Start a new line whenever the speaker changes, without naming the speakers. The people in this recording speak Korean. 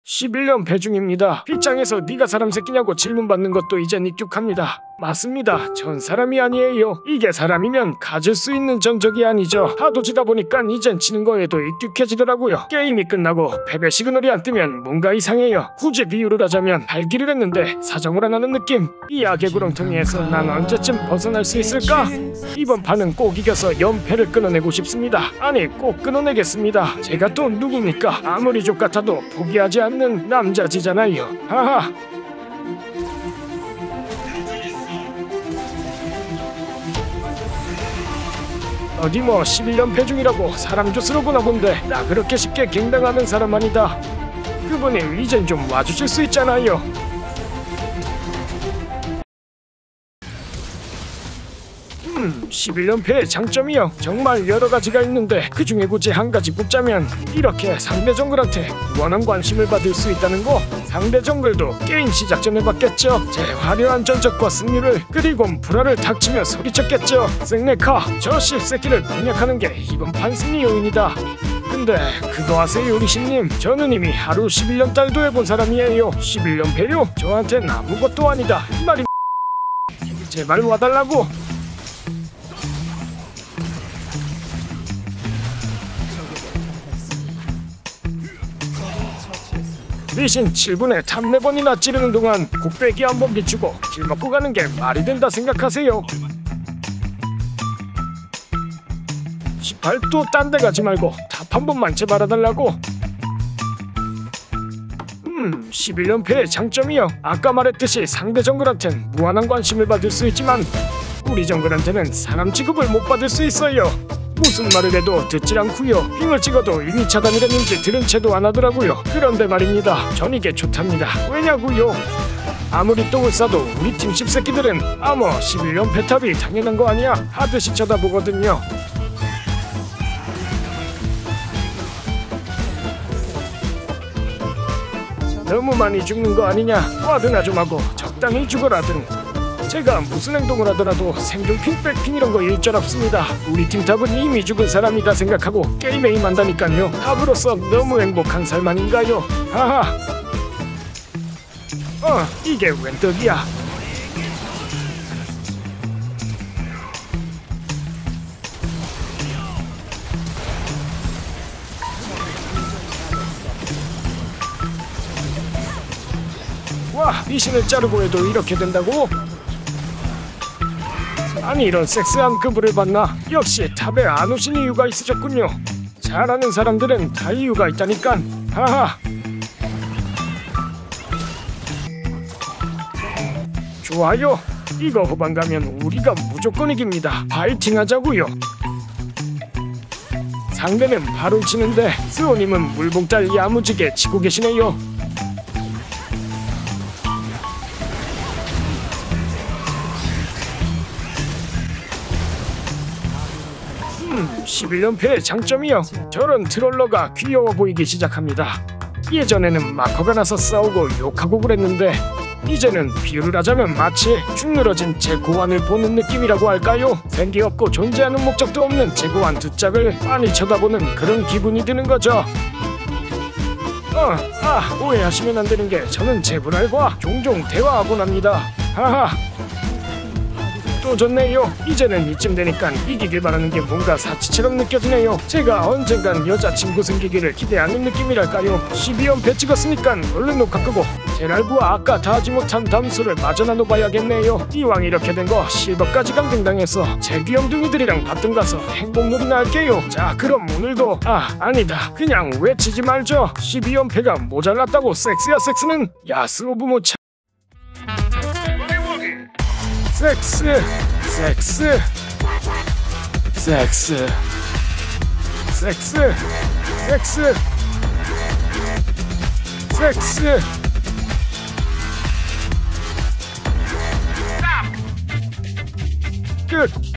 11년 배중입니다. 빗장에서 네가 사람 새끼냐고 질문받는 것도 이젠 익숙합니다. 맞습니다. 전 사람이 아니에요. 이게 사람이면 가질 수 있는 전적이 아니죠. 하도 지다 보니까 이젠 지는 거에도 익숙해지더라고요. 게임이 끝나고 패배 시그널이 안 뜨면 뭔가 이상해요. 굳이 비유를 하자면 발길을 했는데 사정을 안 하는 느낌. 이 악의 구렁텅이에서 난 언제쯤 벗어날 수 있을까? 이번 판은 꼭 이겨서 연패를 끊어내고 싶습니다. 아니 꼭 끊어내겠습니다. 제가 또 누굽니까? 아무리 족같아도 포기하지 않는 남자지잖아요. 하하. 어디 뭐 11년 배중이라고 사람 조 보나 본데 나 그렇게 쉽게 갱당하는 사람 아니다. 그분이 이젠 좀 와주실 수 있잖아요. 11연패의 장점이요. 정말 여러 가지가 있는데 그 중에 굳이 한 가지 꼽자면 이렇게 상대 정글한테 무한한 관심을 받을 수 있다는 거. 상대 정글도 게임 시작 전에 봤겠죠. 제 화려한 전적과 승리를, 그리고 불화를 닥치며 소리쳤겠죠. 쌩네카 저 씹새끼를 공략하는 게 이번 판 승리 요인이다. 근데 그거 아세요 리신님? 저는 이미 하루 11년 달도 해본 사람이에요. 11년 배려? 저한텐 아무것도 아니다 이 말이. 제발 와달라고. 리신 7분에 탑 4번이나 찌르는 동안 곡배기 한번 비추고 길 먹고 가는 게 말이 된다 생각하세요? 18도 딴 데 가지 말고 탑 한 번만 제발 해달라고. 11연패의 장점이요. 아까 말했듯이 상대 정글한텐 무한한 관심을 받을 수 있지만 우리 정글한테는 사람 취급을 못 받을 수 있어요. 무슨 말을 해도 듣질 않고요. 핑을 찍어도 이미 차단이랬는지 들은 채도 안 하더라고요. 그런데 말입니다. 전 이게 좋답니다. 왜냐고요? 아무리 똥을 싸도 우리 팀 씹새끼들은 아머 11년 배탑이 당연한 거 아니야 하듯이 쳐다보거든요. 너무 많이 죽는 거 아니냐? 와드나 좀 하고 적당히 죽어라든. 제가 무슨 행동을 하더라도 생존 핑, 백핑 이런 거 일절 없습니다. 우리 팀 탑은 이미 죽은 사람이다 생각하고 게임에 임한다니까요. 탑으로서 너무 행복한 삶 아닌가요? 하하. 이게 웬 떡이야. 와, 리신을 자르고 해도 이렇게 된다고? 아니 이런 섹스한 그부를 봤나? 역시 탑에 안 오신 이유가 있으셨군요. 잘하는 사람들은 다 이유가 있다니까. 하하. 좋아요. 이거 후반 가면 우리가 무조건 이깁니다. 파이팅 하자고요. 상대는 바로 치는데 스오님은 물봉달 야무지게 치고 계시네요. 11연패의 장점이요. 저런 트롤러가 귀여워 보이기 시작합니다. 예전에는 마커가 나서 싸우고 욕하고 그랬는데 이제는 비유를 하자면 마치 축 늘어진 제 고환을 보는 느낌이라고 할까요? 생기 없고 존재하는 목적도 없는 제 고환 두 짝을 빤히 쳐다보는 그런 기분이 드는 거죠. 오해하시면 안 되는 게 저는 제 분할과 종종 대화하곤 합니다. 하하. 또 좋네요. 이제는 이쯤 되니까 이기길 바라는 게 뭔가 사치처럼 느껴지네요. 제가 언젠간 여자친구 생기기를 기대하는 느낌이랄까요. 12연패 찍었으니까 얼른 녹화 끄고 제랄부와 아까 다 하지 못한 담수를 마저 나눠봐야겠네요. 이왕 이렇게 된 거 실버까지 강등당해서 제 귀염둥이들이랑 바텀 가서 행복놀이나 할게요. 자 그럼 오늘도 아니다 그냥 외치지 말죠. 12연패가 모자랐다고 섹스야 섹스는 야스오브 모차. 섹스 섹스 섹스 섹스 섹스 섹스 끝.